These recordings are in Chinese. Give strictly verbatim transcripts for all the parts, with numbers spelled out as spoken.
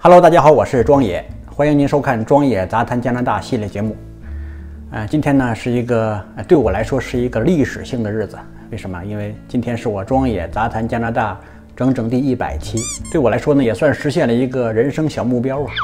Hello， 大家好，我是庄野，欢迎您收看《庄野杂谈加拿大》系列节目。呃，今天呢是一个对我来说是一个历史性的日子。为什么？因为今天是我庄野杂谈加拿大整整第一百期，对我来说呢也算实现了一个人生小目标啊。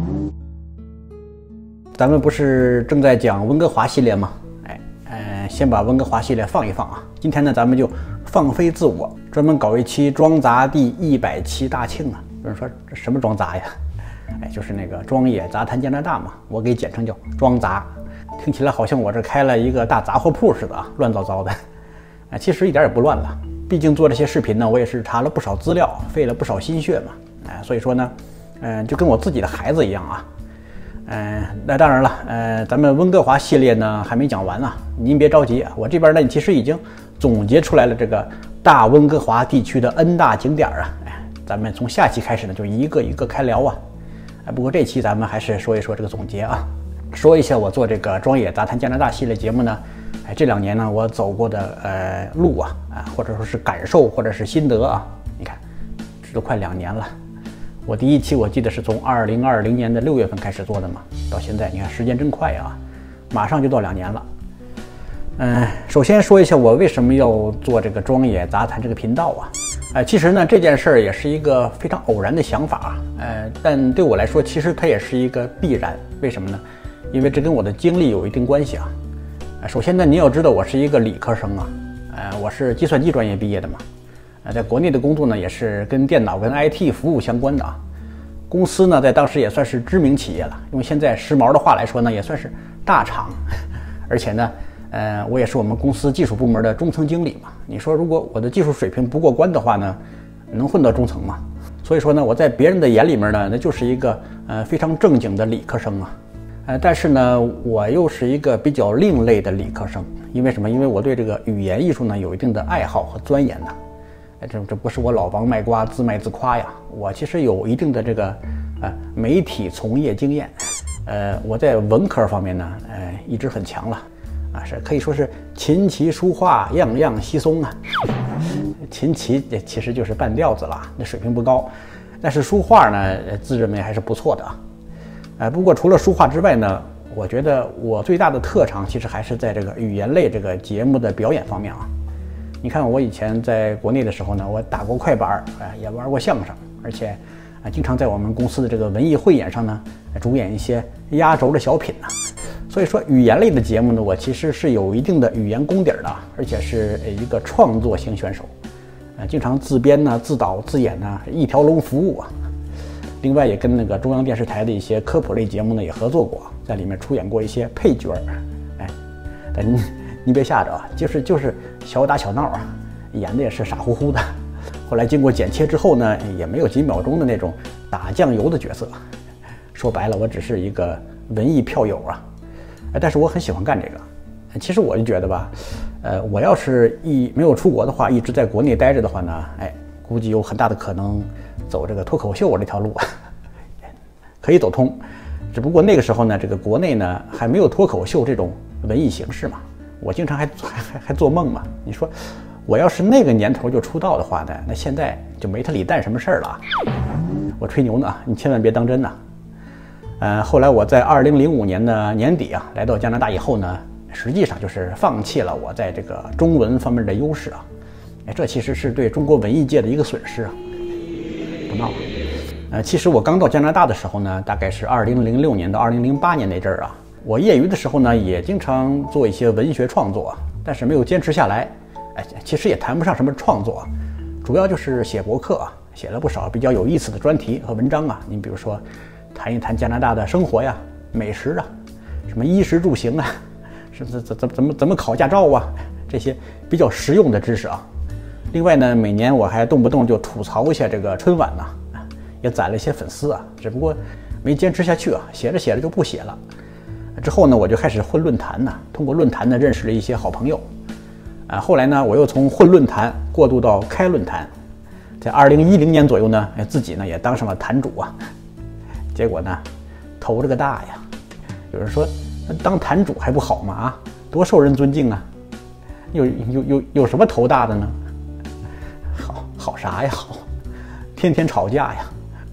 咱们不是正在讲温哥华系列吗？哎，呃，先把温哥华系列放一放啊。今天呢，咱们就放飞自我，专门搞一期庄杂第一百期大庆啊。有人说这什么庄杂呀？哎，就是那个庄野杂谈加拿大嘛，我给简称叫庄杂，听起来好像我这开了一个大杂货铺似的啊，乱糟糟的。哎，其实一点也不乱了，毕竟做这些视频呢，我也是查了不少资料，费了不少心血嘛。哎，所以说呢，嗯、呃，就跟我自己的孩子一样啊。嗯、呃，那当然了，呃，咱们温哥华系列呢还没讲完啊，您别着急啊，我这边呢其实已经总结出来了这个大温哥华地区的 N 大景点啊。哎，咱们从下期开始呢就一个一个开聊啊。哎，不过这期咱们还是说一说这个总结啊，说一下我做这个庄野杂谈加拿大系列节目呢，哎，这两年呢我走过的呃路啊啊，或者说是感受或者是心得啊，你看，这都快两年了。我第一期我记得是从二零二零年的六月份开始做的嘛，到现在你看时间真快啊，马上就到两年了。嗯，首先说一下我为什么要做这个庄野杂谈这个频道啊。呃，其实呢，这件事儿也是一个非常偶然的想法，呃，但对我来说，其实它也是一个必然。为什么呢？因为这跟我的经历有一定关系啊。呃，首先呢，你要知道我是一个理科生啊，呃，我是计算机专业毕业的嘛，呃，在国内的工作呢也是跟电脑跟 I T 服务相关的啊。公司呢在当时也算是知名企业了，用现在时髦的话来说呢，也算是大厂，而且呢。呃，我也是我们公司技术部门的中层经理嘛。你说如果我的技术水平不过关的话呢，能混到中层吗？所以说呢，我在别人的眼里面呢，那就是一个呃非常正经的理科生啊。呃，但是呢，我又是一个比较另类的理科生，因为什么？因为我对这个语言艺术呢有一定的爱好和钻研呢。呃，这这不是我老王卖瓜自卖自夸呀，我其实有一定的这个呃媒体从业经验。呃，我在文科方面呢，呃一直很强了。啊，是可以说是琴棋书画样样稀松啊。琴棋也其实就是半吊子了，那水平不高。但是书画呢，自认为还是不错的啊。呃，不过除了书画之外呢，我觉得我最大的特长其实还是在这个语言类这个节目的表演方面啊。你看我以前在国内的时候呢，我打过快板，啊，也玩过相声，而且啊，经常在我们公司的这个文艺汇演上呢，主演一些压轴的小品呢。所以说语言类的节目呢，我其实是有一定的语言功底的，而且是一个创作型选手，呃，经常自编呢、自导自演呢，一条龙服务啊。另外也跟那个中央电视台的一些科普类节目呢也合作过，在里面出演过一些配角儿。哎，但你你别吓着啊，就是就是小打小闹啊，演的也是傻乎乎的。后来经过剪切之后呢，也没有几秒钟的那种打酱油的角色。说白了，我只是一个文艺票友啊。但是我很喜欢干这个。其实我就觉得吧，呃，我要是一没有出国的话，一直在国内待着的话呢，哎，估计有很大的可能走这个脱口秀这条路，可以走通。只不过那个时候呢，这个国内呢还没有脱口秀这种文艺形式嘛，我经常还还还还做梦嘛。你说我要是那个年头就出道的话呢，那现在就没他李诞什么事儿了。我吹牛呢，你千万别当真呐。呃，后来我在二零零五年的年底啊，来到加拿大以后呢，实际上就是放弃了我在这个中文方面的优势啊，哎，这其实是对中国文艺界的一个损失啊。不闹了。呃，其实我刚到加拿大的时候呢，大概是二零零六年到二零零八年那阵儿啊，我业余的时候呢，也经常做一些文学创作，但是没有坚持下来。哎，其实也谈不上什么创作，主要就是写博客啊，写了不少比较有意思的专题和文章啊。你比如说。谈一谈加拿大的生活呀、美食啊，什么衣食住行啊，是怎怎怎怎么怎么考驾照啊，这些比较实用的知识啊。另外呢，每年我还动不动就吐槽一下这个春晚呐、啊，也攒了一些粉丝啊。只不过没坚持下去啊，写着写着就不写了。之后呢，我就开始混论坛呐、啊，通过论坛呢认识了一些好朋友。啊，后来呢，我又从混论坛过渡到开论坛，在二零一零年左右呢，自己呢也当上了坛主啊。结果呢，头这个大呀！有人说，当坛主还不好吗？啊，多受人尊敬啊！有有有有什么头大的呢？好好啥呀？好，天天吵架呀，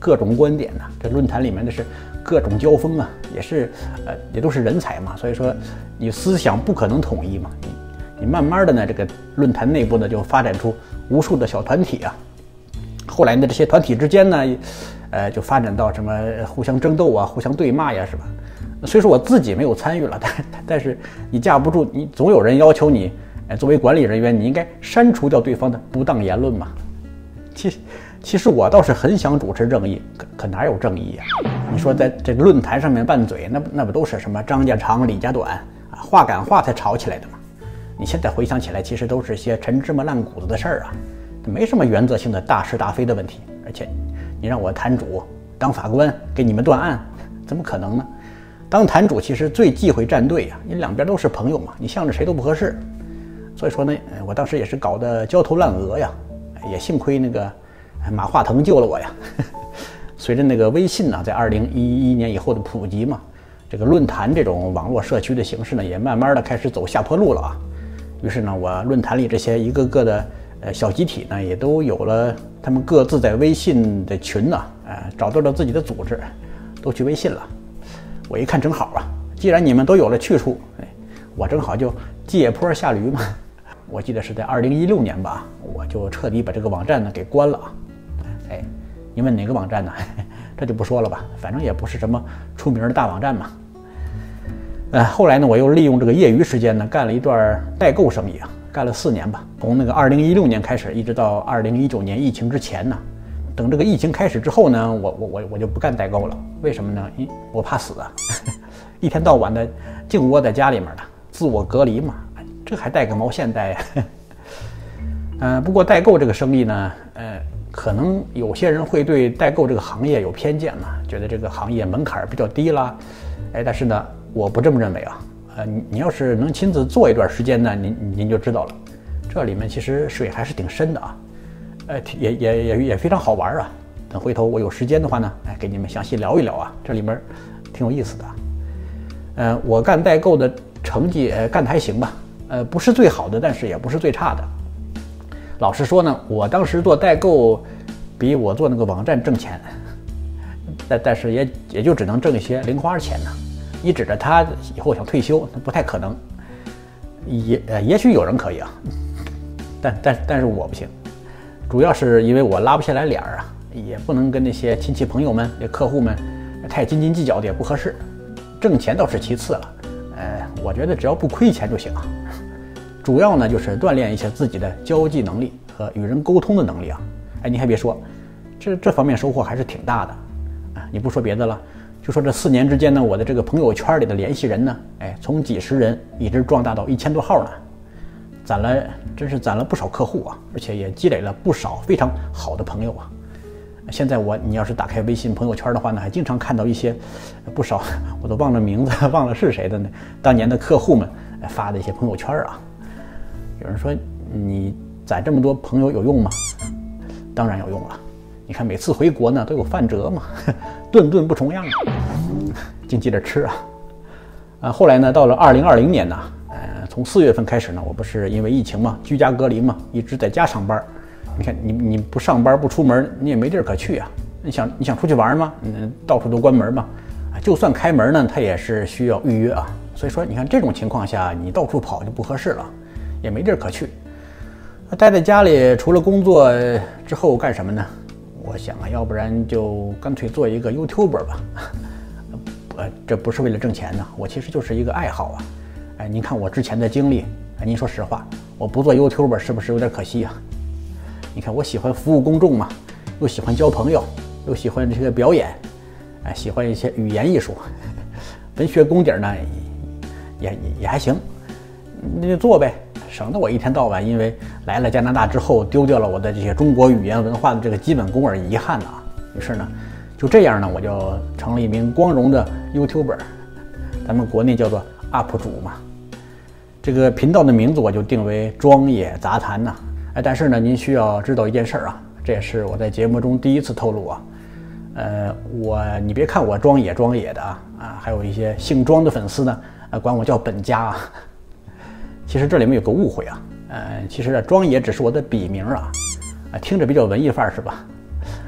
各种观点呢。这论坛里面的是各种交锋啊，也是呃也都是人才嘛，所以说你思想不可能统一嘛。你你慢慢的呢，这个论坛内部呢就发展出无数的小团体啊。后来呢，这些团体之间呢，呃，就发展到什么互相争斗啊，互相对骂呀，是吧？虽说我自己没有参与了，但但是你架不住，你总有人要求你，呃，作为管理人员，你应该删除掉对方的不当言论嘛。其实，其实我倒是很想主持正义，可可哪有正义呀？你说在这个论坛上面拌嘴，那那不都是什么张家长李家短啊，话赶话才吵起来的嘛？你现在回想起来，其实都是些陈芝麻烂谷子的事儿啊，没什么原则性的大是大非的问题。而且，你让我坛主当法官给你们断案，怎么可能呢？当坛主其实最忌讳站队呀，你两边都是朋友嘛，你向着谁都不合适。所以说呢，我当时也是搞得焦头烂额呀，也幸亏那个马化腾救了我呀。随着那个微信呢，在二零一一年以后的普及嘛，这个论坛这种网络社区的形式呢，也慢慢的开始走下坡路了啊。于是呢，我论坛里这些一个个的呃小集体呢，也都有了他们各自在微信的群呢，呃，找到了自己的组织，都去微信了。我一看正好啊，既然你们都有了去处，哎，我正好就借坡下驴嘛。我记得是在二零一六年吧，我就彻底把这个网站呢给关了啊。哎，你问哪个网站呢？这就不说了吧，反正也不是什么出名的大网站嘛。呃，后来呢，我又利用这个业余时间呢，干了一段代购生意啊，干了四年吧。从那个二零一六年开始，一直到二零一九年疫情之前呢。等这个疫情开始之后呢，我我我我就不干代购了。为什么呢？因我怕死啊，一天到晚的净窝在家里面的，自我隔离嘛，这还带个毛线带呀？嗯、呃，不过代购这个生意呢，呃，可能有些人会对代购这个行业有偏见嘛，觉得这个行业门槛比较低啦。哎，但是呢，我不这么认为啊。呃，你你要是能亲自做一段时间呢，您您就知道了，这里面其实水还是挺深的啊。呃，也也也也非常好玩啊！等回头我有时间的话呢，哎，给你们详细聊一聊啊，这里面挺有意思的。呃，我干代购的成绩，呃，干得还行吧，呃，不是最好的，但是也不是最差的。老实说呢，我当时做代购，比我做那个网站挣钱，但但是也也就只能挣一些零花钱呢。你指着他以后想退休，那不太可能。也呃，也许有人可以啊，但但但是我不行。主要是因为我拉不下来脸儿啊，也不能跟那些亲戚朋友们、客户们太斤斤计较的，也不合适。挣钱倒是其次了，呃，我觉得只要不亏钱就行啊。主要呢就是锻炼一下自己的交际能力和与人沟通的能力啊。哎，你还别说，这这方面收获还是挺大的啊。你不说别的了，就说这四年之间呢，我的这个朋友圈里的联系人呢，哎，从几十人一直壮大到一千多号呢。攒了，真是攒了不少客户啊，而且也积累了不少非常好的朋友啊。现在我，你要是打开微信朋友圈的话呢，还经常看到一些不少我都忘了名字，忘了是谁的呢，当年的客户们发的一些朋友圈啊。有人说你攒这么多朋友有用吗？当然有用了。你看每次回国呢都有饭辙嘛，顿顿不重样啊，净记着吃啊。啊，后来呢，到了二零二零年呢。呃，从四月份开始呢，我不是因为疫情嘛，居家隔离嘛，一直在家上班。你看，你你不上班不出门，你也没地儿可去啊。你想你想出去玩吗？嗯，到处都关门嘛。啊，就算开门呢，它也是需要预约啊。所以说，你看这种情况下，你到处跑就不合适了，也没地儿可去。待在家里，除了工作之后干什么呢？我想啊，要不然就干脆做一个 YouTuber 吧。呃，这不是为了挣钱呢，我其实就是一个爱好啊。哎，您看我之前的经历，哎，您说实话，我不做 YouTuber 是不是有点可惜啊？你看我喜欢服务公众嘛，又喜欢交朋友，又喜欢这个表演，哎，喜欢一些语言艺术，文学功底呢也也也还行，那就做呗，省得我一天到晚因为来了加拿大之后丢掉了我的这些中国语言文化的这个基本功而遗憾啊。于是呢，就这样呢，我就成了一名光荣的 YouTuber， 咱们国内叫做 U P 主嘛。这个频道的名字我就定为庄野杂谈呐、啊。哎，但是呢，您需要知道一件事儿啊，这也是我在节目中第一次透露啊。呃，我你别看我庄野庄野的啊啊，还有一些姓庄的粉丝呢，呃，管我叫本家啊。其实这里面有个误会啊，呃，其实啊，庄野只是我的笔名啊，啊，听着比较文艺范儿是吧？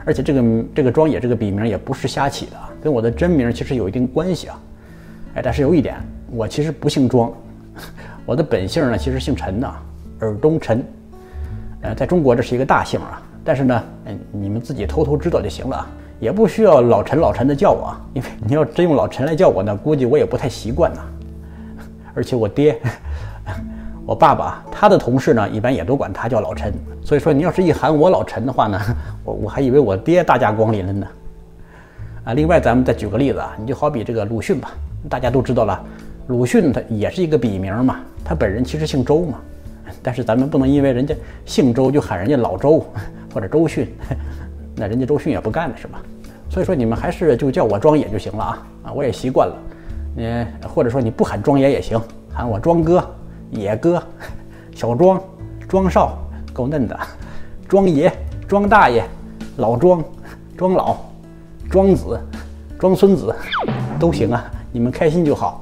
而且这个这个庄野这个笔名也不是瞎起的，跟我的真名其实有一定关系啊。哎，但是有一点，我其实不姓庄，我的本姓呢其实姓陈的，尔东陈。呃，在中国这是一个大姓啊，但是呢，嗯，你们自己偷偷知道就行了啊，也不需要老陈老陈的叫我啊，因为你要真用老陈来叫我呢，估计我也不太习惯呐。而且我爹，我爸爸他的同事呢，一般也都管他叫老陈，所以说你要是一喊我老陈的话呢，我我还以为我爹大驾光临了呢。啊，另外咱们再举个例子啊，你就好比这个鲁迅吧，大家都知道了，鲁迅他也是一个笔名嘛，他本人其实姓周嘛，但是咱们不能因为人家姓周就喊人家老周或者周迅，那人家周迅也不干了是吧？所以说你们还是就叫我庄野就行了啊啊，我也习惯了。你或者说你不喊庄野也行，喊我庄哥、野哥、小庄、庄少，够嫩的，庄爷、庄大爷、老庄、庄老、庄子、庄孙子都行啊，你们开心就好。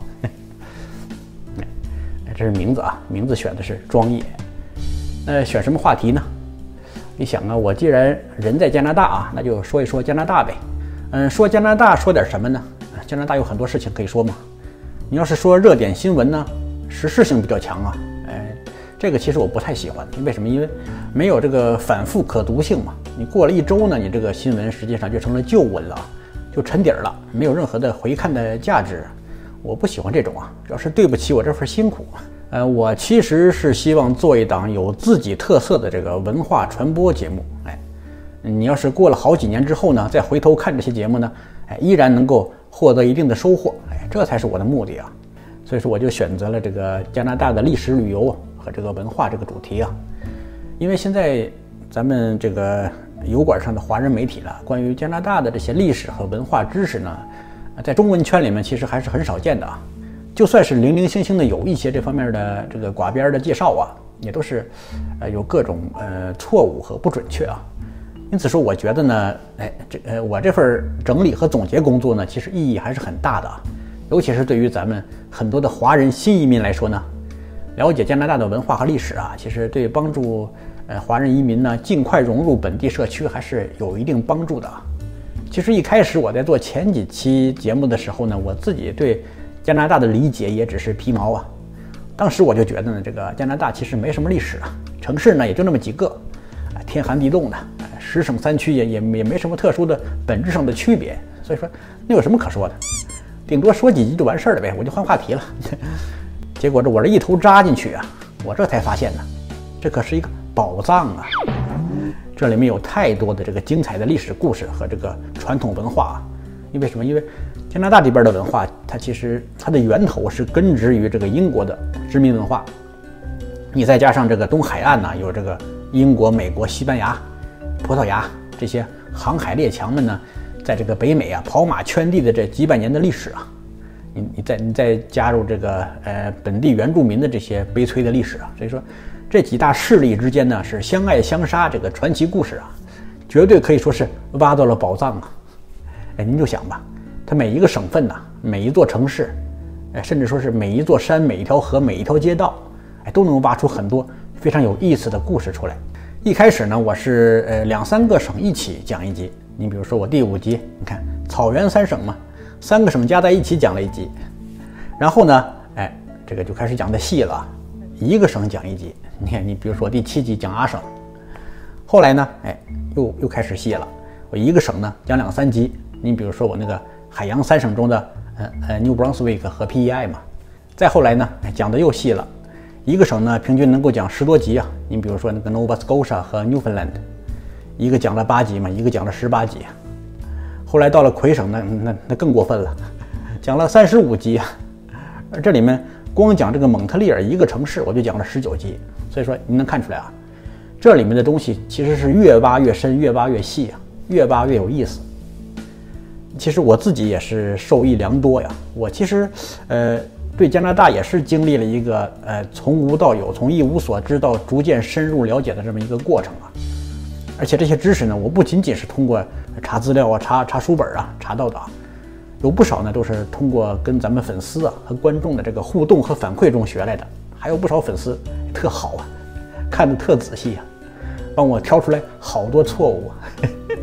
这是名字啊，名字选的是庄野。那选什么话题呢？你想啊，我既然人在加拿大啊，那就说一说加拿大呗。嗯，说加拿大说点什么呢？加拿大有很多事情可以说嘛。你要是说热点新闻呢，时事性比较强啊。哎，这个其实我不太喜欢，为什么？因为没有这个反复可读性嘛。你过了一周呢，你这个新闻实际上就成了旧闻了，就沉底儿了，没有任何的回看的价值。我不喜欢这种啊，主要是对不起我这份辛苦。呃，我其实是希望做一档有自己特色的这个文化传播节目。哎，你要是过了好几年之后呢，再回头看这些节目呢，哎，依然能够获得一定的收获。哎，这才是我的目的啊。所以说我就选择了这个加拿大的历史旅游和这个文化这个主题啊。因为现在咱们这个油管上的华人媒体呢，关于加拿大的这些历史和文化知识呢，在中文圈里面其实还是很少见的啊。就算是零零星星的有一些这方面的这个寡边的介绍啊，也都是呃有各种呃错误和不准确啊。因此说，我觉得呢，哎，这呃我这份整理和总结工作呢，其实意义还是很大的啊。尤其是对于咱们很多的华人新移民来说呢，了解加拿大的文化和历史啊，其实对帮助呃华人移民呢尽快融入本地社区还是有一定帮助的啊。其实一开始我在做前几期节目的时候呢，我自己对加拿大的理解也只是皮毛啊。当时我就觉得呢，这个加拿大其实没什么历史啊，城市呢也就那么几个，天寒地冻的，十省三区也也也没什么特殊的本质上的区别，所以说那有什么可说的，顶多说几句就完事儿了呗，我就换话题了。结果这我这一头扎进去啊，我这才发现呢，这可是一个宝藏啊！这里面有太多的这个精彩的历史故事和这个传统文化啊。因为什么？因为加拿大这边的文化，它其实它的源头是根植于这个英国的殖民文化。你再加上这个东海岸呢，有这个英国、美国、西班牙、葡萄牙这些航海列强们呢，在这个北美啊跑马圈地的这几百年的历史啊，你你再你再加入这个呃本地原住民的这些悲催的历史啊，所以说这几大势力之间呢是相爱相杀，这个传奇故事啊，绝对可以说是挖到了宝藏啊！哎，您就想吧，它每一个省份呐、啊，每一座城市，哎，甚至说是每一座山、每一条河、每一条街道，哎，都能挖出很多非常有意思的故事出来。一开始呢，我是呃两三个省一起讲一集。你比如说我第五集，你看草原三省嘛，三个省加在一起讲了一集。然后呢，哎，这个就开始讲的细了，一个省讲一集。你看，你比如说第七集讲阿省，后来呢，哎，又又开始细了，我一个省呢讲两三集。你比如说我那个海洋三省中的呃呃 New Brunswick 和 P E I 嘛，再后来呢，讲的又细了，一个省呢平均能够讲十多集啊。你比如说那个 Nova Scotia 和 Newfoundland， 一个讲了八集嘛，一个讲了十八集。后来到了魁省，那那那更过分了，讲了三十五集啊。而这里面光讲这个蒙特利尔一个城市，我就讲了十九集。所以说你能看出来啊，这里面的东西其实是越挖越深，越挖越细啊，越挖越有意思。其实我自己也是受益良多呀。我其实，呃，对加拿大也是经历了一个呃从无到有，从一无所知到逐渐深入了解的这么一个过程啊。而且这些知识呢，我不仅仅是通过查资料啊、查查书本啊查到的啊，有不少呢都是通过跟咱们粉丝啊和观众的这个互动和反馈中学来的。还有不少粉丝特好啊，看得特仔细啊，帮我挑出来好多错误啊。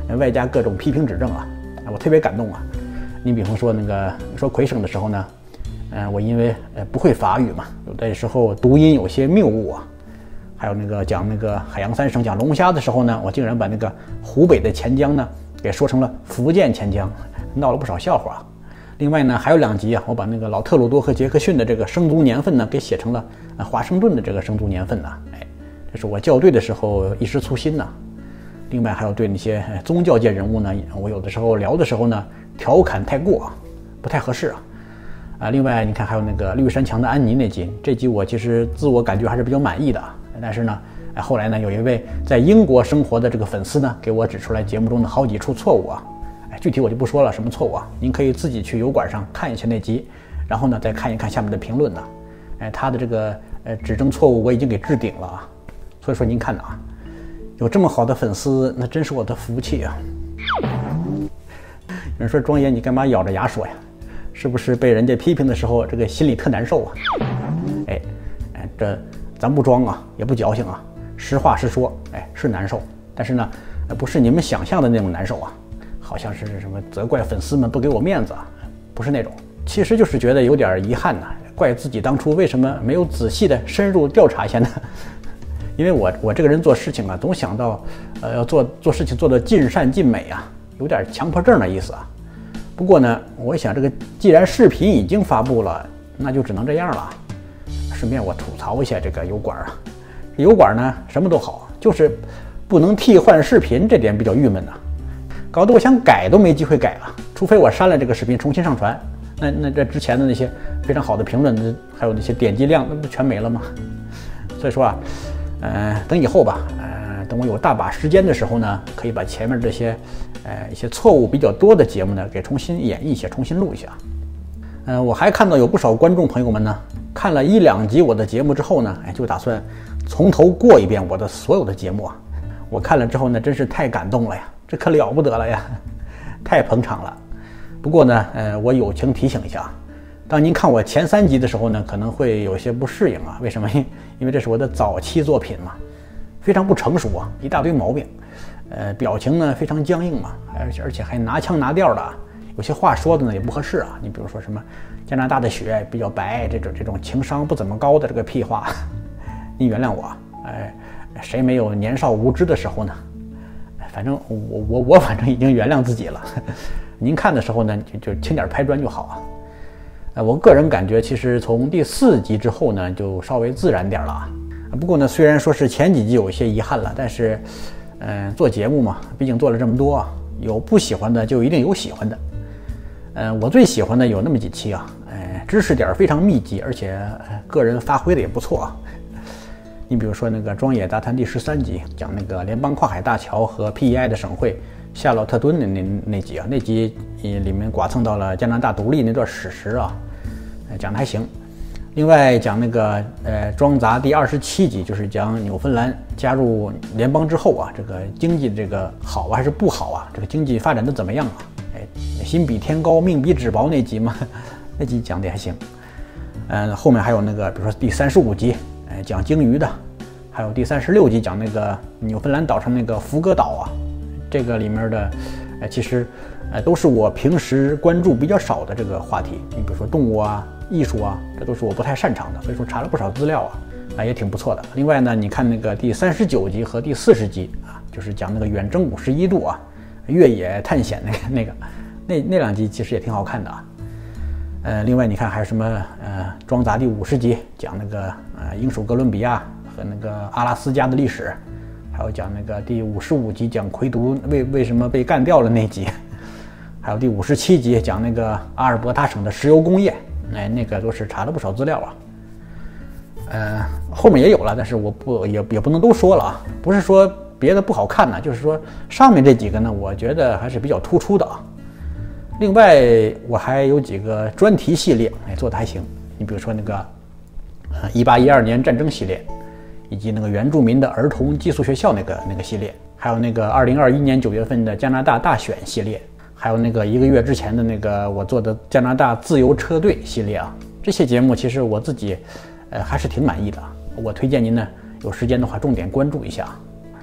外加各种批评指正啊，我特别感动啊。你比方说那个说魁省的时候呢，嗯、呃，我因为呃不会法语嘛，有的时候读音有些谬误啊。还有那个讲那个海洋三省讲龙虾的时候呢，我竟然把那个湖北的钱江呢给说成了福建钱江，闹了不少笑话。另外呢，还有两集啊，我把那个老特鲁多和杰克逊的这个生卒年份呢给写成了呃华盛顿的这个生卒年份呢，哎，这是我校对的时候一时粗心呐。另外还有对那些宗教界人物呢，我有的时候聊的时候呢调侃太过，不太合适啊。啊，另外你看还有那个绿山墙的安妮那集，这集我其实自我感觉还是比较满意的。但是呢，哎，后来呢，有一位在英国生活的这个粉丝呢，给我指出来节目中的好几处错误啊，哎，具体我就不说了，什么错误啊？您可以自己去油管上看一下那集，然后呢，再看一看下面的评论呢，哎，他的这个呃指正错误我已经给置顶了啊，所以说您看呢啊，有这么好的粉丝，那真是我的福气啊。有人说庄爷你干嘛咬着牙说呀？是不是被人家批评的时候，这个心里特难受啊？哎，哎这。咱不装啊，也不矫情啊，实话实说，哎，是难受，但是呢，不是你们想象的那种难受啊，好像是什么责怪粉丝们不给我面子啊，不是那种，其实就是觉得有点遗憾呐、啊，怪自己当初为什么没有仔细的深入调查一下呢？因为我我这个人做事情啊，总想到，呃，要做做事情做得尽善尽美啊，有点强迫症的意思啊。不过呢，我想这个既然视频已经发布了，那就只能这样了。顺便我吐槽一下这个油管啊，油管呢什么都好，就是不能替换视频，这点比较郁闷呐、啊，搞得我想改都没机会改了，除非我删了这个视频重新上传，那那这之前的那些非常好的评论，还有那些点击量，那不全没了吗？所以说啊，呃，等以后吧，呃，等我有大把时间的时候呢，可以把前面这些呃一些错误比较多的节目呢给重新演绎一下，重新录一下。嗯、呃，我还看到有不少观众朋友们呢，看了一两集我的节目之后呢，哎，就打算从头过一遍我的所有的节目啊。我看了之后呢，真是太感动了呀，这可了不得了呀，太捧场了。不过呢，呃，我友情提醒一下，当您看我前三集的时候呢，可能会有些不适应啊。为什么？因为这是我的早期作品嘛，非常不成熟啊，一大堆毛病，呃，表情呢非常僵硬嘛，而且而且还拿腔拿调的啊。有些话说的呢也不合适啊，你比如说什么加拿大的雪比较白，这种这种情商不怎么高的这个屁话，您原谅我，哎，谁没有年少无知的时候呢？反正我我我反正已经原谅自己了。您看的时候呢，就就轻点拍砖就好啊。呃，我个人感觉，其实从第四集之后呢，就稍微自然点了啊。不过呢，虽然说是前几集有一些遗憾了，但是，嗯、呃，做节目嘛，毕竟做了这么多，有不喜欢的就一定有喜欢的。嗯、呃，我最喜欢的有那么几期啊，呃，知识点非常密集，而且、呃、个人发挥的也不错啊。你比如说那个《庄野杂谈》第十三集，讲那个联邦跨海大桥和 P E I 的省会夏洛特敦的那那集啊，那集里面剐蹭到了加拿大独立那段史实啊，呃、讲的还行。另外讲那个呃庄杂第二十七集，就是讲纽芬兰加入联邦之后啊，这个经济这个好还是不好啊？这个经济发展的怎么样啊？哎，心比天高，命比纸薄那集嘛，那集讲的还行。嗯、呃，后面还有那个，比如说第三十五集，哎，讲鲸鱼的，还有第三十六集讲那个纽芬兰岛上那个福哥岛啊，这个里面的，呃，其实，呃，都是我平时关注比较少的这个话题。你比如说动物啊。艺术啊，这都是我不太擅长的，所以说查了不少资料啊，啊也挺不错的。另外呢，你看那个第三十九集和第四十集啊，就是讲那个远征五十一度啊，越野探险那个那个那那两集其实也挺好看的啊。呃，另外你看还有什么呃庄杂第五十集讲那个呃英属哥伦比亚和那个阿拉斯加的历史，还有讲那个第五十五集讲魁独为为什么被干掉了那集。还有第五十七集讲那个阿尔伯塔省的石油工业，哎，那个都是查了不少资料啊。呃，后面也有了，但是我不也也不能都说了啊。不是说别的不好看呢，就是说上面这几个呢，我觉得还是比较突出的啊。另外我还有几个专题系列，哎，做的还行。你比如说那个一八一二年战争系列，以及那个原住民的儿童寄宿学校那个那个系列，还有那个二零二一年九月份的加拿大大选系列。还有那个一个月之前的那个我做的加拿大自由车队系列啊，这些节目其实我自己，呃还是挺满意的。我推荐您呢有时间的话重点关注一下，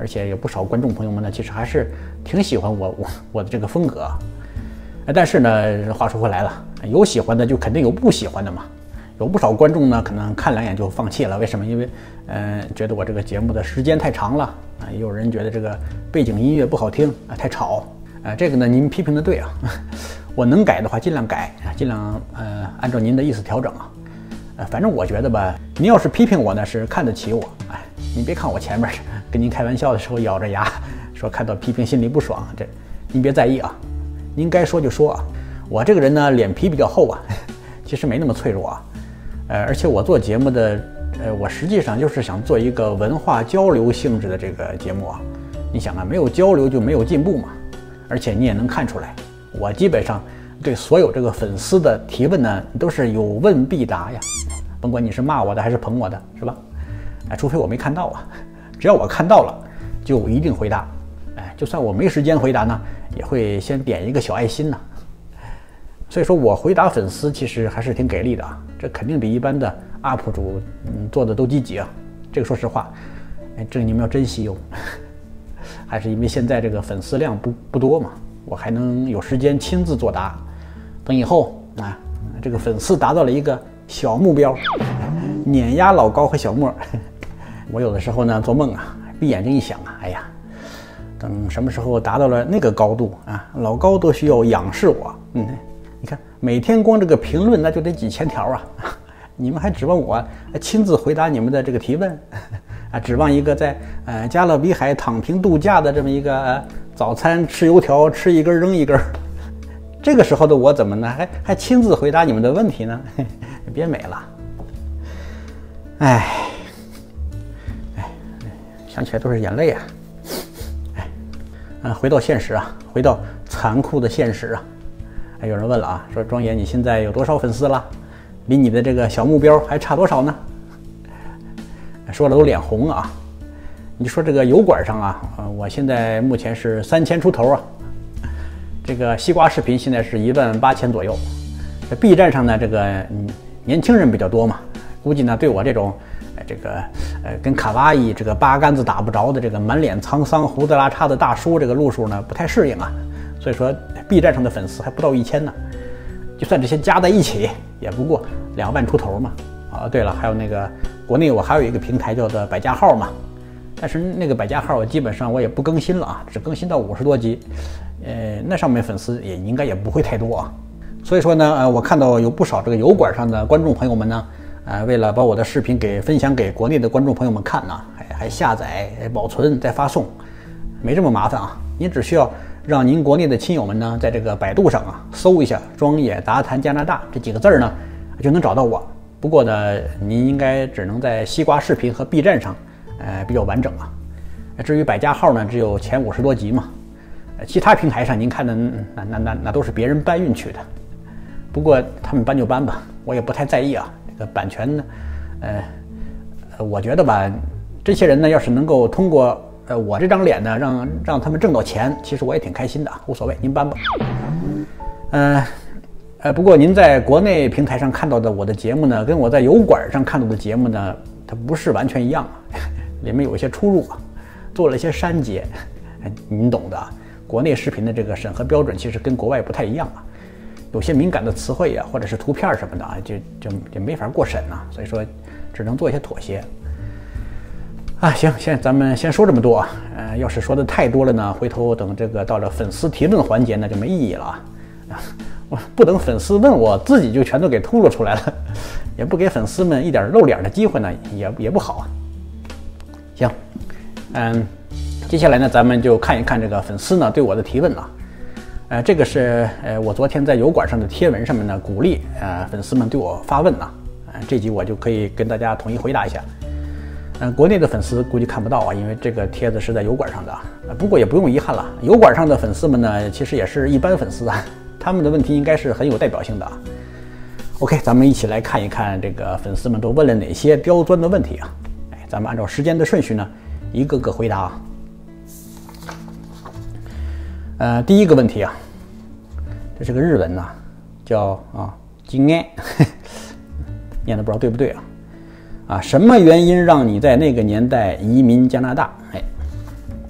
而且有不少观众朋友们呢，其实还是挺喜欢我我我的这个风格。但是呢，话说回来了，有喜欢的就肯定有不喜欢的嘛。有不少观众呢，可能看两眼就放弃了。为什么？因为，嗯、呃，觉得我这个节目的时间太长了啊。也有人觉得这个背景音乐不好听啊，太吵啊。这个呢，您批评的对啊，我能改的话尽量改啊，尽量呃按照您的意思调整啊。呃，反正我觉得吧，您要是批评我呢，是看得起我。哎，您别看我前面跟您开玩笑的时候咬着牙说看到批评心里不爽，这您别在意啊。您该说就说啊。我这个人呢，脸皮比较厚啊，其实没那么脆弱啊。呃，而且我做节目的，呃，我实际上就是想做一个文化交流性质的这个节目啊。你想啊，没有交流就没有进步嘛。而且你也能看出来，我基本上对所有这个粉丝的提问呢，都是有问必答呀。甭管你是骂我的还是捧我的，是吧？哎，除非我没看到啊，只要我看到了，就一定回答。哎，就算我没时间回答呢，也会先点一个小爱心呢。所以说我回答粉丝其实还是挺给力的啊，这肯定比一般的 U P 主嗯做的都积极啊。这个说实话，哎，这个你们要珍惜哟。还是因为现在这个粉丝量不不多嘛，我还能有时间亲自作答。等以后啊，这个粉丝达到了一个小目标，碾压老高和小莫。我有的时候呢做梦啊，闭眼睛一想啊，哎呀，等什么时候达到了那个高度啊，老高都需要仰视我。嗯。你看，每天光这个评论那就得几千条啊！你们还指望我亲自回答你们的这个提问啊？指望一个在呃加勒比海躺平度假的这么一个、呃、早餐吃油条吃一根扔一根，这个时候的我怎么呢？还还亲自回答你们的问题呢？别美了！哎哎，想起来都是眼泪啊！哎，啊，回到现实啊，回到残酷的现实啊！还有人问了啊，说庄爷你现在有多少粉丝了？离你的这个小目标还差多少呢？说了都脸红啊！你说这个油管上啊，呃，我现在目前是三千出头啊。这个西瓜视频现在是一万八千左右。这 B 站上呢，这个嗯年轻人比较多嘛，估计呢对我这种呃这个呃跟卡哇伊这个八竿子打不着的这个满脸沧桑胡子拉碴的大叔这个路数呢不太适应啊。所以说 B 站上的粉丝还不到一千呢，就算这些加在一起也不过两万出头嘛。啊，对了，还有那个国内我还有一个平台叫做百家号嘛，但是那个百家号我基本上我也不更新了啊，只更新到五十多集，呃，那上面粉丝也应该也不会太多啊。所以说呢，呃，我看到有不少这个油管上的观众朋友们呢，呃，为了把我的视频给分享给国内的观众朋友们看呢，还还下载、保存、再发送，没这么麻烦啊，您只需要让您国内的亲友们呢，在这个百度上啊搜一下“庄野杂谈加拿大”这几个字儿呢，就能找到我。不过呢，您应该只能在西瓜视频和 B 站上，呃，比较完整啊。至于百家号呢，只有前五十多集嘛。呃，其他平台上您看的那那那那都是别人搬运去的。不过他们搬就搬吧，我也不太在意啊。这个版权呢，呃，我觉得吧，这些人呢，要是能够通过呃我这张脸呢，让让他们挣到钱，其实我也挺开心的，无所谓，您搬吧。呃。呃，不过您在国内平台上看到的我的节目呢，跟我在油管上看到的节目呢，它不是完全一样啊，里面有一些出入啊，做了一些删节，您懂的。国内视频的这个审核标准其实跟国外不太一样啊，有些敏感的词汇啊，或者是图片什么的啊，就就就没法过审呐、啊，所以说只能做一些妥协。啊，行，现在咱们先说这么多啊，呃，要是说的太多了呢，回头等这个到了粉丝提问环节呢，就没意义了啊。我不等粉丝问我自己就全都给秃噜出来了，也不给粉丝们一点露脸的机会呢，也也不好啊。行，嗯，接下来呢，咱们就看一看这个粉丝呢对我的提问啊。呃，这个是呃我昨天在油管上的贴文上面呢，鼓励呃粉丝们对我发问啊。呃，这集我就可以跟大家统一回答一下。嗯、呃，国内的粉丝估计看不到啊，因为这个帖子是在油管上的啊。呃，不过也不用遗憾了，油管上的粉丝们呢，其实也是一般粉丝啊。他们的问题应该是很有代表性的啊。OK， 咱们一起来看一看这个粉丝们都问了哪些刁钻的问题啊。哎，咱们按照时间的顺序呢，一个个回答啊。呃，第一个问题啊，这是个日文呐、啊，叫啊金爱，念的不知道对不对啊？啊，什么原因让你在那个年代移民加拿大？哎，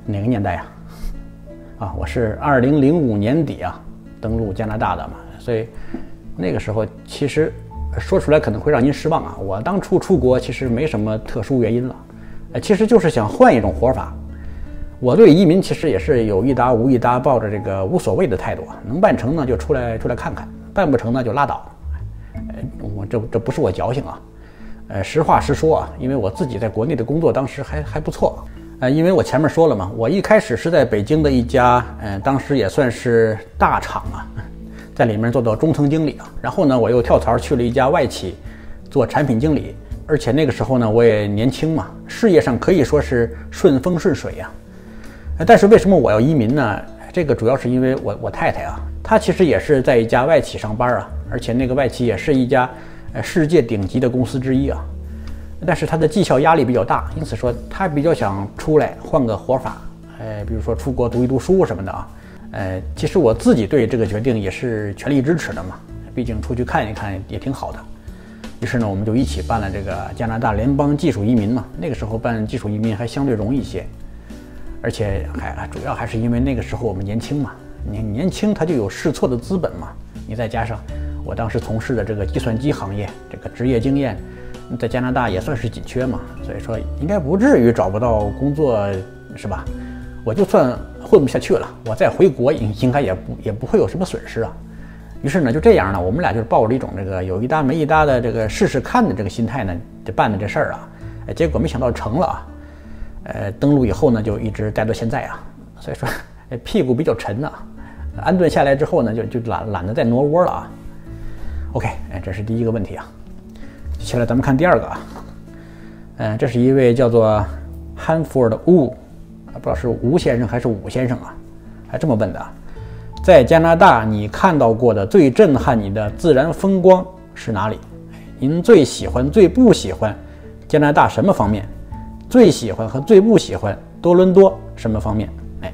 哪个年代啊？啊，我是二零零五年底啊登陆加拿大的嘛，所以那个时候其实说出来可能会让您失望啊。我当初出国其实没什么特殊原因了，呃，其实就是想换一种活法。我对移民其实也是有一搭无一搭，抱着这个无所谓的态度啊，能办成呢就出来出来看看，办不成呢就拉倒。呃，我这这不是我矫情啊，呃，实话实说啊，因为我自己在国内的工作当时还还不错。呃，因为我前面说了嘛，我一开始是在北京的一家，呃，当时也算是大厂啊，在里面做到中层经理啊。然后呢，我又跳槽去了一家外企，做产品经理。而且那个时候呢，我也年轻嘛，事业上可以说是顺风顺水呀。但是为什么我要移民呢？这个主要是因为我我太太啊，她其实也是在一家外企上班啊，而且那个外企也是一家，呃，世界顶级的公司之一啊。但是他的绩效压力比较大，因此说他比较想出来换个活法，呃，比如说出国读一读书什么的啊，呃，其实我自己对这个决定也是全力支持的嘛，毕竟出去看一看也挺好的。于是呢，我们就一起办了这个加拿大联邦技术移民嘛。那个时候办技术移民还相对容易一些，而且还主要还是因为那个时候我们年轻嘛，年年轻他就有试错的资本嘛。你再加上我当时从事的这个计算机行业，这个职业经验。在加拿大也算是紧缺嘛，所以说应该不至于找不到工作，是吧？我就算混不下去了，我再回国应应该也不也不会有什么损失啊。于是呢，就这样呢，我们俩就是抱着一种这个有一搭没一搭的这个试试看的这个心态呢，就办的这事儿啊。哎，结果没想到成了啊。呃，登陆以后呢，就一直待到现在啊。所以说，屁股比较沉呐、啊。安顿下来之后呢，就就懒懒得再挪窝了啊。OK， 哎，这是第一个问题啊。接下来咱们看第二个啊，嗯、呃，这是一位叫做 Hanford Wu， 不知道是吴先生还是武先生啊，还这么问的啊，在加拿大你看到过的最震撼你的自然风光是哪里？您最喜欢、最不喜欢加拿大什么方面？最喜欢和最不喜欢多伦多什么方面？哎，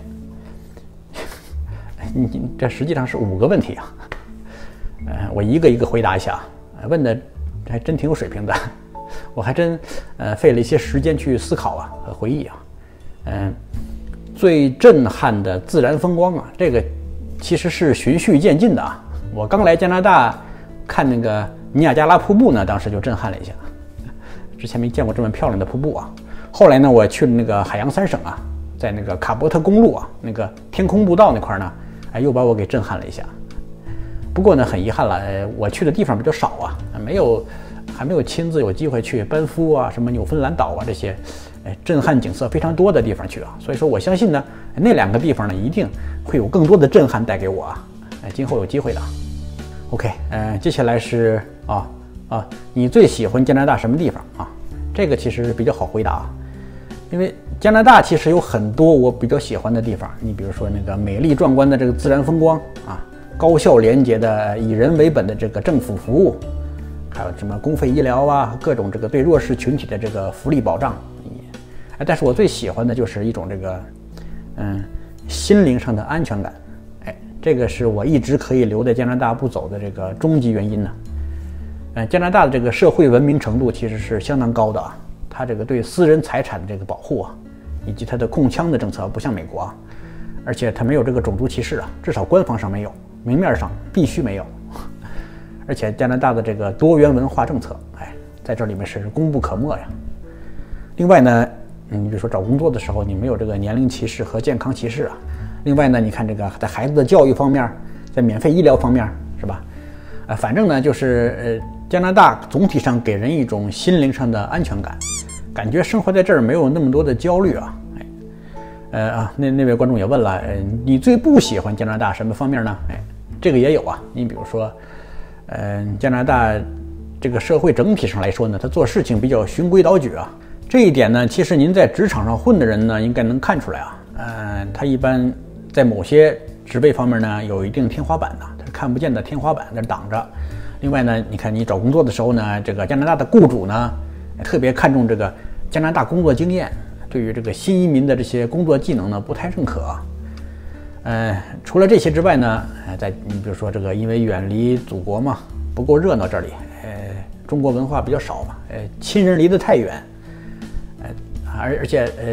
你这实际上是五个问题啊，呃，我一个一个回答一下啊，问的。还真挺有水平的，我还真呃费了一些时间去思考啊和回忆啊。嗯、呃，最震撼的自然风光啊，这个其实是循序渐进的啊。我刚来加拿大看那个尼亚加拉瀑布呢，当时就震撼了一下，之前没见过这么漂亮的瀑布啊。后来呢，我去了那个海洋三省啊，在那个卡伯特公路啊，那个天空步道那块呢，哎，又把我给震撼了一下。不过呢，很遗憾了，呃，我去的地方比较少啊，没有，还没有亲自有机会去班夫啊、什么纽芬兰岛啊这些，呃，震撼景色非常多的地方去啊。所以说我相信呢，那两个地方呢，一定会有更多的震撼带给我啊。呃，今后有机会的。OK， 呃，接下来是啊啊，你最喜欢加拿大什么地方啊？这个其实比较好回答啊，因为加拿大其实有很多我比较喜欢的地方。你比如说那个美丽壮观的这个自然风光啊。高效廉洁的以人为本的这个政府服务，还有什么公费医疗啊，各种这个对弱势群体的这个福利保障。哎，但是我最喜欢的就是一种这个，嗯，心灵上的安全感。哎，这个是我一直可以留在加拿大不走的这个终极原因呢。呃，加拿大的这个社会文明程度其实是相当高的啊，它这个对私人财产的这个保护啊，以及它的控枪的政策不像美国啊，而且它没有这个种族歧视啊，至少官方上没有。明面上必须没有，而且加拿大的这个多元文化政策，哎，在这里面是功不可没呀。另外呢，你比如说找工作的时候，你没有这个年龄歧视和健康歧视啊。另外呢，你看这个在孩子的教育方面，在免费医疗方面，是吧？呃，反正呢，就是呃，加拿大总体上给人一种心灵上的安全感，感觉生活在这儿没有那么多的焦虑啊。呃啊，那那位观众也问了，呃，你最不喜欢加拿大什么方面呢？哎，这个也有啊。你比如说，呃，加拿大这个社会整体上来说呢，他做事情比较循规蹈矩啊。这一点呢，其实您在职场上混的人呢，应该能看出来啊。呃，他一般在某些职位方面呢，有一定天花板的，它是看不见的天花板在这挡着。另外呢，你看你找工作的时候呢，这个加拿大的雇主呢，特别看重这个加拿大工作经验。对于这个新移民的这些工作技能呢，不太认可。呃，除了这些之外呢，呃，在你比如说这个，因为远离祖国嘛，不够热闹这里，呃，中国文化比较少嘛，呃，亲人离得太远，呃，而而且呃，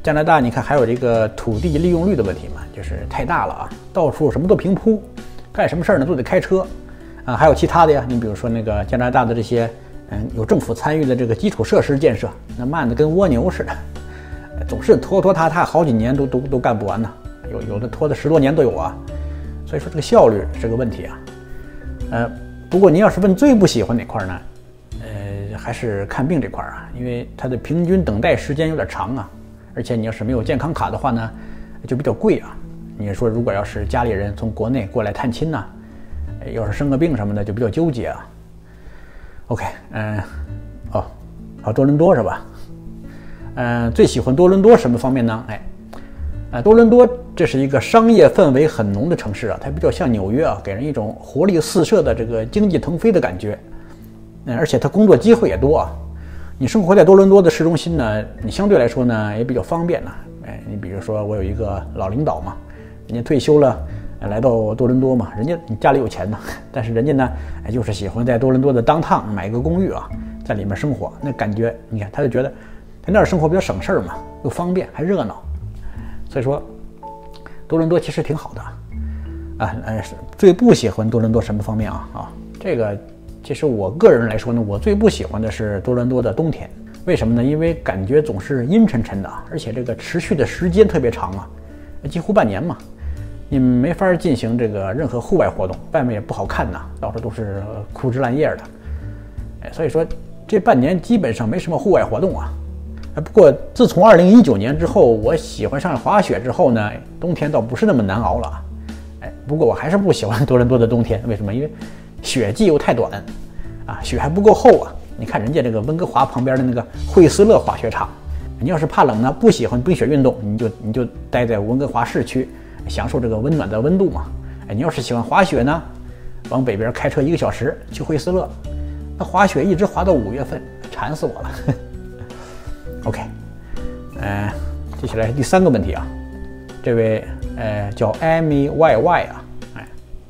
加拿大你看还有这个土地利用率的问题嘛，就是太大了啊，到处什么都平铺，干什么事儿呢都得开车啊。还有其他的呀，你比如说那个加拿大的这些嗯有政府参与的这个基础设施建设，那慢的跟蜗牛似的，总是拖拖沓沓，好几年都都都干不完呢，有有的拖了十多年都有啊。所以说这个效率是个问题啊。呃，不过您要是问最不喜欢哪块呢？呃，还是看病这块啊，因为它的平均等待时间有点长啊，而且你要是没有健康卡的话呢，就比较贵啊。你说如果要是家里人从国内过来探亲呢，要是生个病什么的就比较纠结啊。OK， 嗯，哦，好，多伦多是吧？嗯，最喜欢多伦多什么方面呢？哎。啊，多伦多这是一个商业氛围很浓的城市啊，它比较像纽约啊，给人一种活力四射的这个经济腾飞的感觉。嗯，而且它工作机会也多啊。你生活在多伦多的市中心呢，你相对来说呢也比较方便呢。哎，你比如说我有一个老领导嘛，人家退休了，来到多伦多嘛，人家家里有钱呢，但是人家呢，哎，就是喜欢在多伦多的downtown买个公寓啊，在里面生活，那感觉你看他就觉得在那儿生活比较省事儿嘛，又方便还热闹。所以说，多伦多其实挺好的，啊，呃，最不喜欢多伦多什么方面啊？啊，这个其实我个人来说呢，我最不喜欢的是多伦多的冬天。为什么呢？因为感觉总是阴沉沉的，而且这个持续的时间特别长啊，几乎半年嘛，你没法进行这个任何户外活动，外面也不好看呐，到处都是枯枝烂叶的，哎，所以说这半年基本上没什么户外活动啊。不过自从二零一九年之后，我喜欢上滑雪之后呢，冬天倒不是那么难熬了。哎，不过我还是不喜欢多伦多的冬天，为什么？因为雪季又太短，啊，雪还不够厚啊。你看人家这个温哥华旁边的那个惠斯勒滑雪场，你要是怕冷呢，不喜欢冰雪运动，你就你就待在温哥华市区，享受这个温暖的温度嘛。哎，你要是喜欢滑雪呢，往北边开车一个小时去惠斯勒，那滑雪一直滑到五月份，馋死我了。OK， 呃，接下来是第三个问题啊，这位呃叫 Amy Y Y 啊，哎，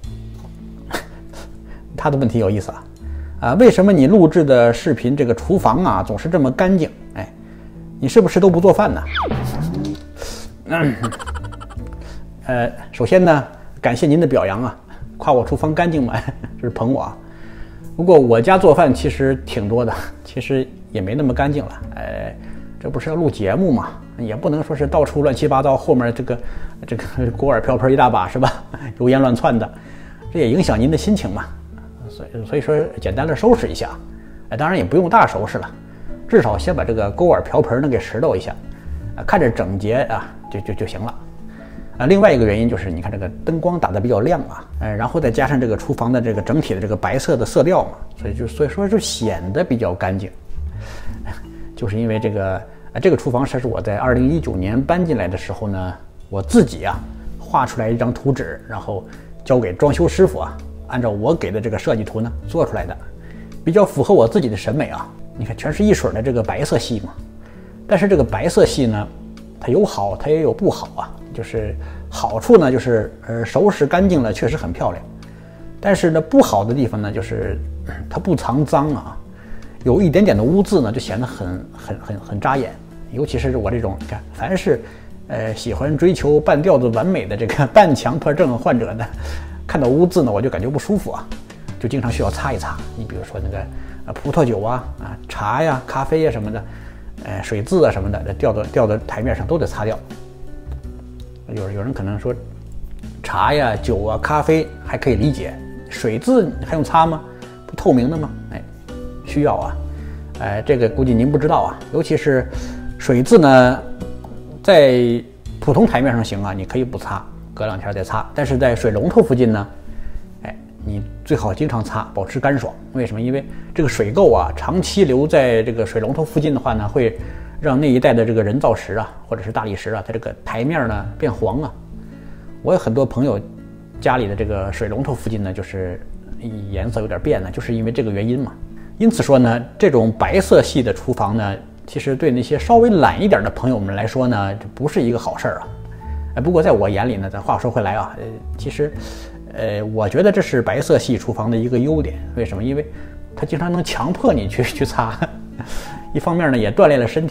他的问题有意思啊，啊，为什么你录制的视频这个厨房啊总是这么干净？哎，你是不是都不做饭呢？嗯，呃，首先呢，感谢您的表扬啊，夸我厨房干净嘛，这是捧我啊。不过我家做饭其实挺多的，其实也没那么干净了，哎。这不是要录节目嘛，也不能说是到处乱七八糟，后面这个这个锅碗瓢盆一大把是吧？油盐乱窜的，这也影响您的心情嘛。所以所以说简单的收拾一下，哎，当然也不用大收拾了，至少先把这个锅碗瓢盆呢给拾掇一下，啊，看着整洁啊就就就行了。啊，另外一个原因就是你看这个灯光打得比较亮啊，呃，然后再加上这个厨房的这个整体的这个白色的色调嘛，所以就所以说就显得比较干净。就是因为这个，呃，这个厨房是我在二零一九年搬进来的时候呢，我自己啊画出来一张图纸，然后交给装修师傅啊，按照我给的这个设计图呢做出来的，比较符合我自己的审美啊。你看，全是一水的这个白色系嘛，但是这个白色系呢，它有好，它也有不好啊。就是好处呢，就是呃收拾干净了，确实很漂亮。但是呢，不好的地方呢，就是它不藏脏啊。有一点点的污渍呢，就显得很很很很扎眼，尤其是我这种，你看，凡是，呃，喜欢追求半吊子完美的这个半强迫症患者呢，看到污渍呢，我就感觉不舒服啊，就经常需要擦一擦。你比如说那个，呃，葡萄酒啊，啊，茶呀、咖啡呀什么的，呃，水渍啊什么的，这掉到掉到台面上都得擦掉。有有人可能说，茶呀、酒啊、咖啡还可以理解，水渍还用擦吗？不透明的吗？哎。需要啊，哎，这个估计您不知道啊，尤其是水渍呢，在普通台面上行啊，你可以不擦，隔两天再擦。但是在水龙头附近呢，哎，你最好经常擦，保持干爽。为什么？因为这个水垢啊，长期留在这个水龙头附近的话呢，会让那一带的这个人造石啊，或者是大理石啊，它这个台面呢变黄啊。我有很多朋友家里的这个水龙头附近呢，就是颜色有点变了，就是因为这个原因嘛。因此说呢，这种白色系的厨房呢，其实对那些稍微懒一点的朋友们来说呢，这不是一个好事儿啊。哎，不过在我眼里呢，咱话说回来啊，呃，其实，呃，我觉得这是白色系厨房的一个优点。为什么？因为它经常能强迫你去去擦，一方面呢也锻炼了身体，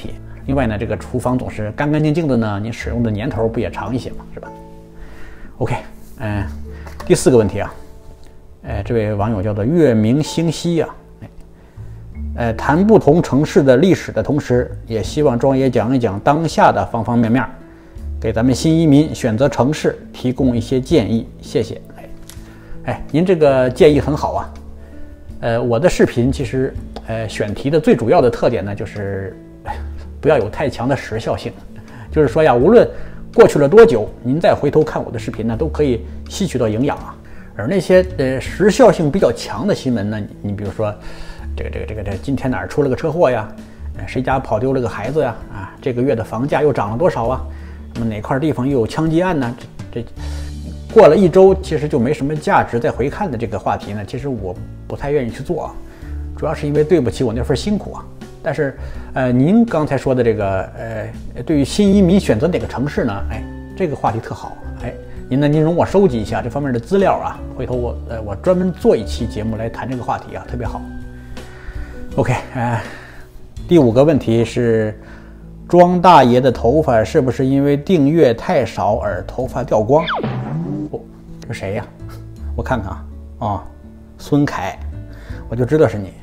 另外呢，这个厨房总是干干净净的呢，你使用的年头不也长一些嘛，是吧 ？OK， 嗯、呃，第四个问题啊，呃，这位网友叫做月明星稀啊，呃，谈不同城市的历史的同时，也希望庄爷讲一讲当下的方方面面，给咱们新移民选择城市提供一些建议，谢谢。哎，哎，您这个建议很好啊。呃，我的视频其实，呃，选题的最主要的特点呢，就是不要有太强的时效性。就是说呀，无论过去了多久，您再回头看我的视频呢，都可以吸取到营养啊。而那些呃时效性比较强的新闻呢，你你比如说，这个这个这个这今天哪儿出了个车祸呀？呃，谁家跑丢了个孩子呀？啊，这个月的房价又涨了多少啊？那么哪块地方又有枪击案呢？这这。过了一周，其实就没什么价值再回看的这个话题呢，其实我不太愿意去做啊，主要是因为对不起我那份辛苦啊。但是，呃，您刚才说的这个，呃，对于新移民选择哪个城市呢？哎，这个话题特好，哎，您呢，您容我收集一下这方面的资料啊，回头我，呃，我专门做一期节目来谈这个话题啊，特别好。OK， 呃，第五个问题是，庄大爷的头发是不是因为订阅太少而头发掉光？这是谁呀？我看看啊，哦，孙凯，我就知道是你。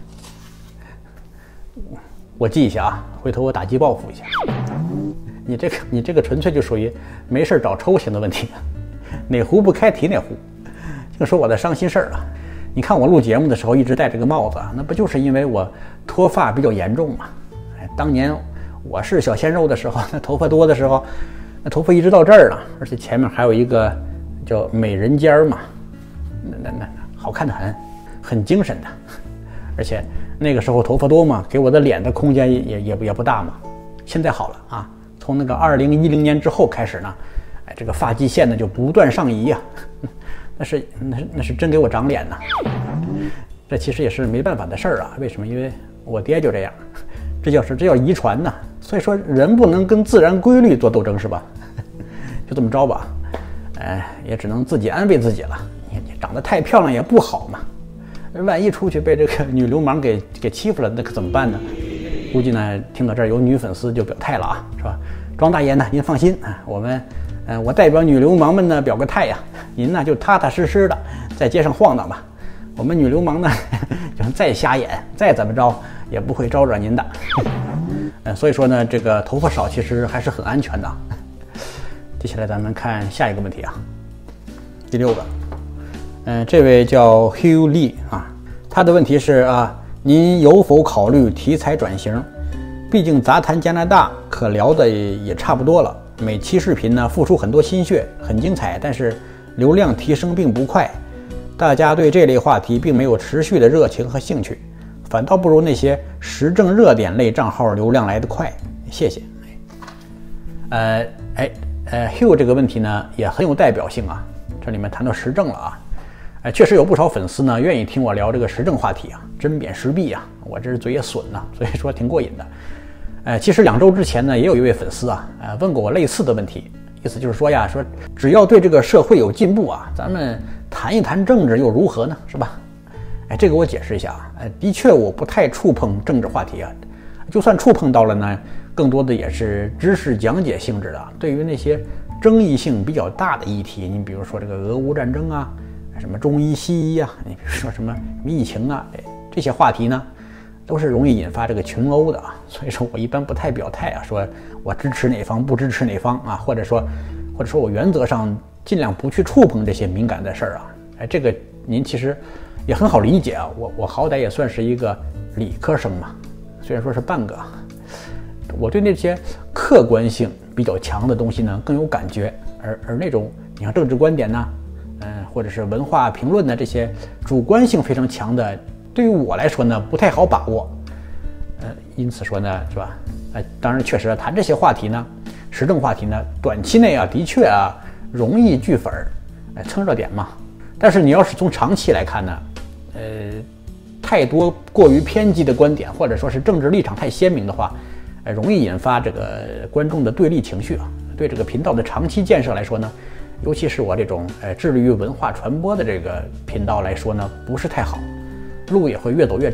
我记一下啊，回头我打击报复一下。你这个，你这个纯粹就属于没事找抽型的问题，哪壶不开提哪壶。就说我的伤心事儿啊，你看我录节目的时候一直戴这个帽子，那不就是因为我脱发比较严重嘛？哎，当年我是小鲜肉的时候，那头发多的时候，那头发一直到这儿了，而且前面还有一个。叫美人尖儿嘛，那那那好看的很，很精神的，而且那个时候头发多嘛，给我的脸的空间也也也也不大嘛。现在好了啊，从那个二零一零年之后开始呢，哎，这个发际线呢就不断上移呀、啊，那是那是那是真给我长脸呐。这其实也是没办法的事儿啊，为什么？因为我爹就这样，这叫是这叫遗传呐。所以说人不能跟自然规律做斗争是吧？就这么着吧。哎，也只能自己安慰自己了。你你长得太漂亮也不好嘛，万一出去被这个女流氓给给欺负了，那可怎么办呢？估计呢，听到这儿有女粉丝就表态了啊，是吧？庄大爷呢，您放心啊，我们，呃，我代表女流氓们呢表个态呀，您呢就踏踏实实的在街上晃荡吧。我们女流氓呢，就再瞎眼，再怎么着也不会招惹您的。呃，所以说呢，这个头发少其实还是很安全的。接下来咱们看下一个问题啊，第六个，嗯、呃，这位叫 Hugh Lee 啊，他的问题是啊，您有否考虑题材转型？毕竟杂谈加拿大可聊的也差不多了，每期视频呢付出很多心血，很精彩，但是流量提升并不快，大家对这类话题并没有持续的热情和兴趣，反倒不如那些时政热点类账号流量来得快。谢谢。呃，哎。呃 ，Hugh 这个问题呢也很有代表性啊，这里面谈到时政了啊，哎、呃，确实有不少粉丝呢愿意听我聊这个时政话题啊，针砭时弊啊，我这是嘴也损呐，所以说挺过瘾的。呃，其实两周之前呢，也有一位粉丝啊，呃，问过我类似的问题，意思就是说呀，说只要对这个社会有进步啊，咱们谈一谈政治又如何呢，是吧？哎，这个我解释一下啊，呃，的确我不太触碰政治话题啊，就算触碰到了呢。更多的也是知识讲解性质的，对于那些争议性比较大的议题，你比如说这个俄乌战争啊，什么中医西医啊，你比如说什么疫情啊，这些话题呢，都是容易引发这个群殴的啊。所以说我一般不太表态啊，说我支持哪方不支持哪方啊，或者说或者说我原则上尽量不去触碰这些敏感的事儿啊。哎，这个您其实也很好理解啊，我我好歹也算是一个理科生嘛，虽然说是半个。我对那些客观性比较强的东西呢更有感觉，而而那种你看政治观点呢，嗯、呃，或者是文化评论呢，这些主观性非常强的，对于我来说呢不太好把握，呃，因此说呢，是吧？呃，当然确实谈这些话题呢，时政话题呢，短期内啊的确啊容易聚粉儿，呃，蹭热点嘛。但是你要是从长期来看呢，呃，太多过于偏激的观点，或者说是政治立场太鲜明的话。呃，容易引发这个观众的对立情绪啊。对这个频道的长期建设来说呢，尤其是我这种呃致力于文化传播的这个频道来说呢，不是太好，路也会越走越窄啊。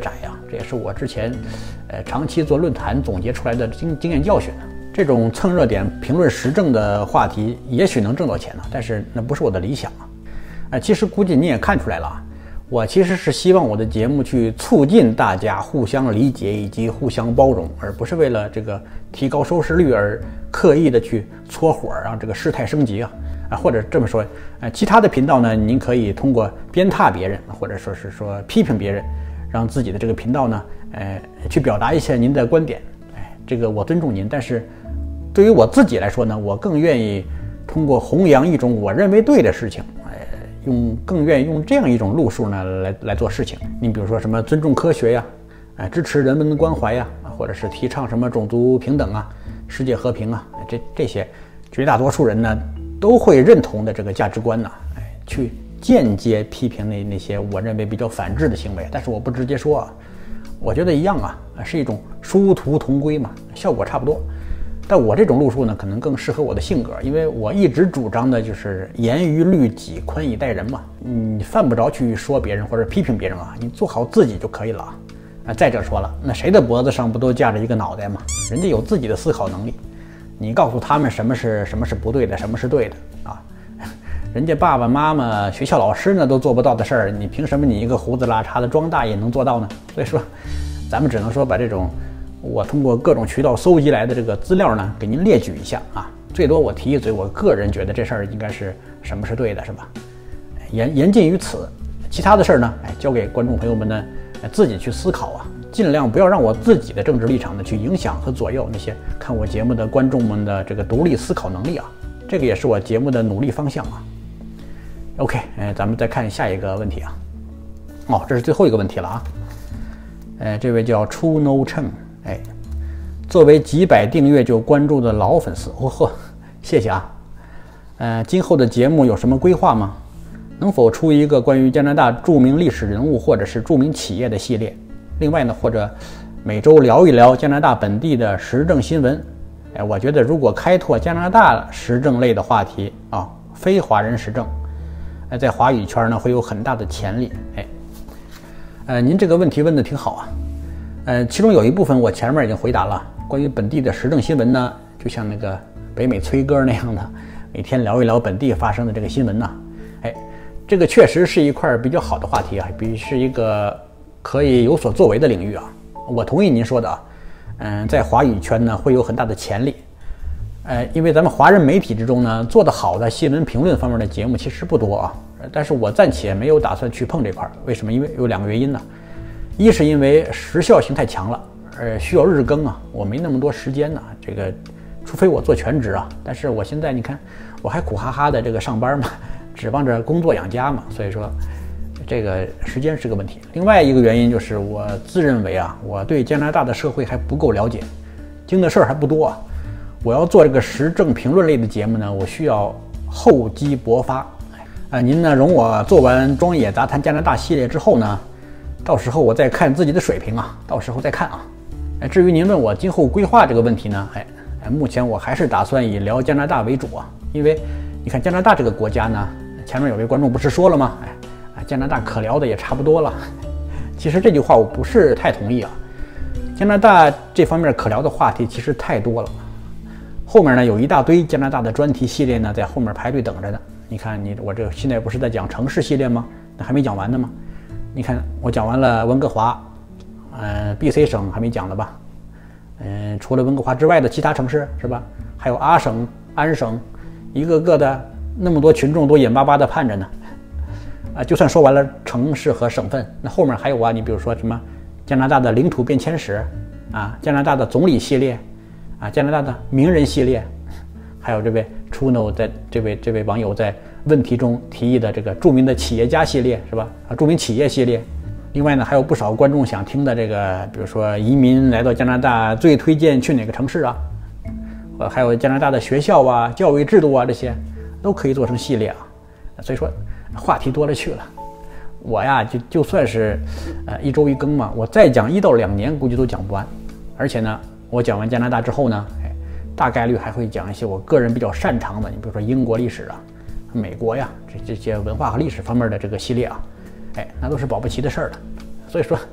这也是我之前呃长期做论坛总结出来的经经验教训。这种蹭热点、评论时政的话题，也许能挣到钱呢，但是那不是我的理想啊。呃，其实估计你也看出来了啊，我其实是希望我的节目去促进大家互相理解以及互相包容，而不是为了这个提高收视率而刻意的去搓火，让这个事态升级啊。啊，或者这么说，呃，其他的频道呢，您可以通过鞭挞别人，或者说是说批评别人，让自己的这个频道呢，呃，去表达一些您的观点。哎，这个我尊重您，但是对于我自己来说呢，我更愿意通过弘扬一种我认为对的事情，哎，用更愿意用这样一种路数呢来来做事情。你比如说什么尊重科学呀，哎，支持人文关怀呀，或者是提倡什么种族平等啊、世界和平啊，这这些绝大多数人呢都会认同的这个价值观呢，哎，去间接批评那那些我认为比较反智的行为，但是我不直接说啊，我觉得一样啊，是一种殊途同归嘛，效果差不多。但我这种路数呢，可能更适合我的性格，因为我一直主张的就是严于律己，宽以待人嘛。你犯不着去说别人或者批评别人啊，你做好自己就可以了啊。啊，再者说了，那谁的脖子上不都架着一个脑袋嘛？人家有自己的思考能力，你告诉他们什么是什么是不对的，什么是对的啊？人家爸爸妈妈、学校老师呢都做不到的事儿，你凭什么你一个胡子拉碴的庄大爷能做到呢？所以说，咱们只能说把这种。我通过各种渠道搜集来的这个资料呢，给您列举一下啊。最多我提一嘴，我个人觉得这事儿应该是什么是对的，是吧？言言尽于此，其他的事儿呢，哎，交给观众朋友们呢，自己去思考啊，尽量不要让我自己的政治立场呢去影响和左右那些看我节目的观众们的这个独立思考能力啊。这个也是我节目的努力方向啊。OK， 哎，咱们再看下一个问题啊。哦，这是最后一个问题了啊。呃，这位叫 True No Cheng。哎，作为几百订阅就关注的老粉丝，哦呵，谢谢啊。呃，今后的节目有什么规划吗？能否出一个关于加拿大著名历史人物或者是著名企业的系列？另外呢，或者每周聊一聊加拿大本地的时政新闻。哎，我觉得如果开拓加拿大时政类的话题啊，非华人时政，哎，在华语圈呢会有很大的潜力。哎，呃，您这个问题问得挺好啊。呃，其中有一部分我前面已经回答了，关于本地的时政新闻呢，就像那个北美崔哥那样的，每天聊一聊本地发生的这个新闻呢，哎，这个确实是一块比较好的话题啊，比是一个可以有所作为的领域啊。我同意您说的啊，嗯，在华语圈呢会有很大的潜力，呃，因为咱们华人媒体之中呢做得好的新闻评论方面的节目其实不多啊，但是我暂且没有打算去碰这块，为什么？因为有两个原因呢。一是因为时效性太强了，呃，需要日更啊，我没那么多时间呢。这个，除非我做全职啊，但是我现在你看，我还苦哈哈的这个上班嘛，指望着工作养家嘛，所以说，这个时间是个问题。另外一个原因就是我自认为啊，我对加拿大的社会还不够了解，经的事儿还不多啊。我要做这个时政评论类的节目呢，我需要厚积薄发。啊，您呢容我做完庄野杂谈加拿大系列之后呢？到时候我再看自己的水平啊，到时候再看啊。哎，至于您问我今后规划这个问题呢，哎，目前我还是打算以聊加拿大为主啊，因为你看加拿大这个国家呢，前面有位观众不是说了吗？哎，啊，加拿大可聊的也差不多了。其实这句话我不是太同意啊，加拿大这方面可聊的话题其实太多了。后面呢有一大堆加拿大的专题系列呢，在后面排队等着呢。你看你我这现在不是在讲城市系列吗？那还没讲完呢吗？你看，我讲完了温哥华，呃 ，B C 省还没讲了吧？嗯、呃，除了温哥华之外的其他城市是吧？还有阿省、安省，一个个的那么多群众都眼巴巴的盼着呢。啊，就算说完了城市和省份，那后面还有啊，你比如说什么加拿大的领土变迁史啊，加拿大的总理系列啊，加拿大的名人系列，还有这位 Truno 在这位这位网友在问题中提议的这个著名的企业家系列是吧？啊，著名企业系列。另外呢，还有不少观众想听的这个，比如说移民来到加拿大最推荐去哪个城市啊？呃，还有加拿大的学校啊、教育制度啊，这些都可以做成系列啊。所以说话题多了去了。我呀，就就算是呃一周一更嘛，我再讲一到两年估计都讲不完。而且呢，我讲完加拿大之后呢，哎，大概率还会讲一些我个人比较擅长的，你比如说英国历史啊。美国呀，这这些文化和历史方面的这个系列啊，哎，那都是保不齐的事儿了。所以说，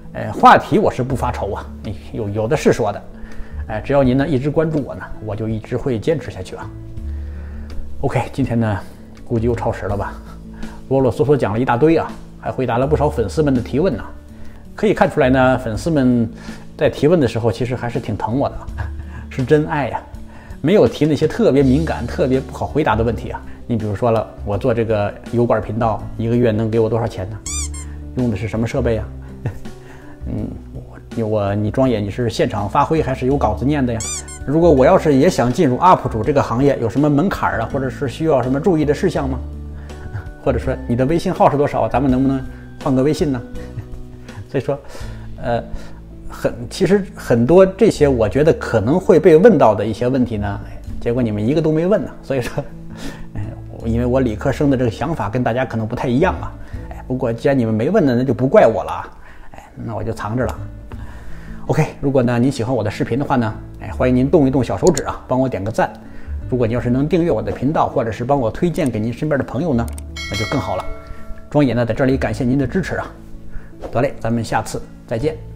呃，话题我是不发愁啊，有有的是说的。哎，只要您呢一直关注我呢，我就一直会坚持下去啊。OK， 今天呢估计又超时了吧，啰啰嗦嗦讲了一大堆啊，还回答了不少粉丝们的提问呢。可以看出来呢，粉丝们在提问的时候其实还是挺疼我的，是真爱呀、啊，没有提那些特别敏感、特别不好回答的问题啊。你比如说了，我做这个油管频道，一个月能给我多少钱呢？用的是什么设备呀、啊？嗯。我你庄爷，你是现场发挥还是有稿子念的呀？如果我要是也想进入 U P 主这个行业，有什么门槛啊，或者是需要什么注意的事项吗？或者说你的微信号是多少？咱们能不能换个微信呢？所以说，呃，很其实很多这些我觉得可能会被问到的一些问题呢，结果你们一个都没问呢。所以说，哎，因为我理科生的这个想法跟大家可能不太一样啊。哎，不过既然你们没问呢，那就不怪我了。哎，那我就藏着了。OK， 如果呢您喜欢我的视频的话呢，哎，欢迎您动一动小手指啊，帮我点个赞。如果你要是能订阅我的频道，或者是帮我推荐给您身边的朋友呢，那就更好了。庄爷呢在这里感谢您的支持啊。得嘞，咱们下次再见。